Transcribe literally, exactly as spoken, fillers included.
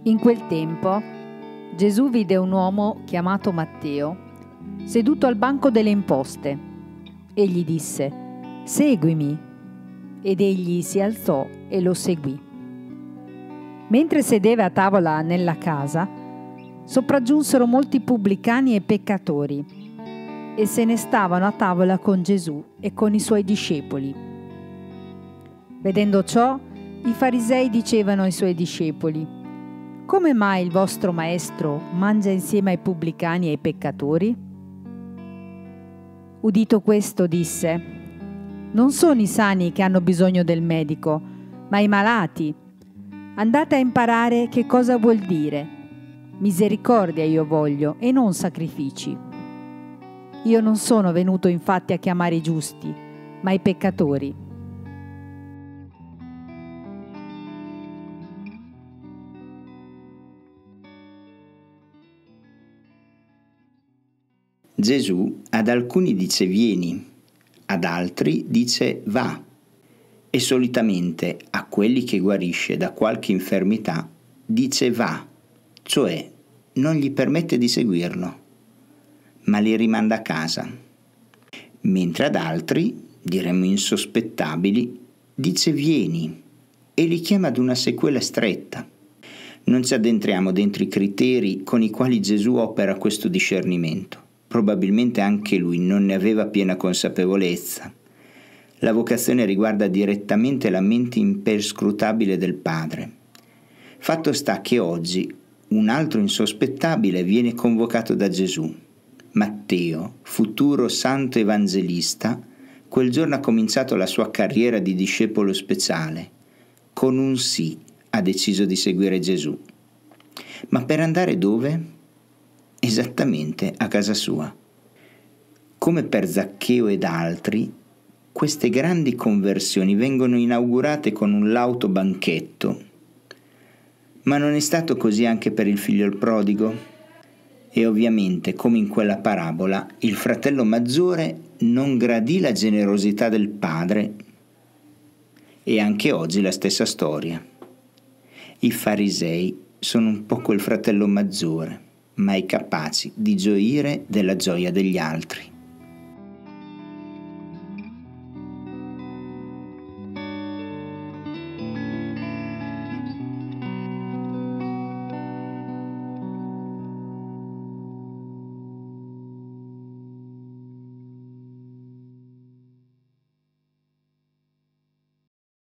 In quel tempo Gesù vide un uomo chiamato Matteo seduto al banco delle imposte e gli disse: «Seguimi». Ed egli si alzò e lo seguì. Mentre sedeva a tavola nella casa, sopraggiunsero molti pubblicani e peccatori e se ne stavano a tavola con Gesù e con i suoi discepoli. Vedendo ciò, i farisei dicevano ai suoi discepoli: «Come mai il vostro maestro mangia insieme ai pubblicani e ai peccatori?» Udito questo, disse: «Non sono i sani che hanno bisogno del medico, ma i malati. Andate a imparare che cosa vuol dire: misericordia io voglio e non sacrifici. Io non sono venuto infatti a chiamare i giusti, ma i peccatori». Gesù ad alcuni dice vieni, ad altri dice va, e solitamente a quelli che guarisce da qualche infermità dice va, cioè non gli permette di seguirlo, ma li rimanda a casa. Mentre ad altri, diremmo insospettabili, dice vieni e li chiama ad una sequela stretta. Non ci addentriamo dentro i criteri con i quali Gesù opera questo discernimento. Probabilmente anche lui non ne aveva piena consapevolezza. La vocazione riguarda direttamente la mente imperscrutabile del Padre. Fatto sta che oggi un altro insospettabile viene convocato da Gesù. Matteo, futuro santo evangelista, quel giorno ha cominciato la sua carriera di discepolo speciale. Con un sì ha deciso di seguire Gesù. Ma per andare dove? Esattamente a casa sua. Come per Zaccheo ed altri, queste grandi conversioni vengono inaugurate con un lauto banchetto. Ma non è stato così anche per il figlio il prodigo? E ovviamente, come in quella parabola, il fratello maggiore non gradì la generosità del padre. E anche oggi la stessa storia. I farisei sono un po' quel fratello maggiore, ma è capaci di gioire della gioia degli altri.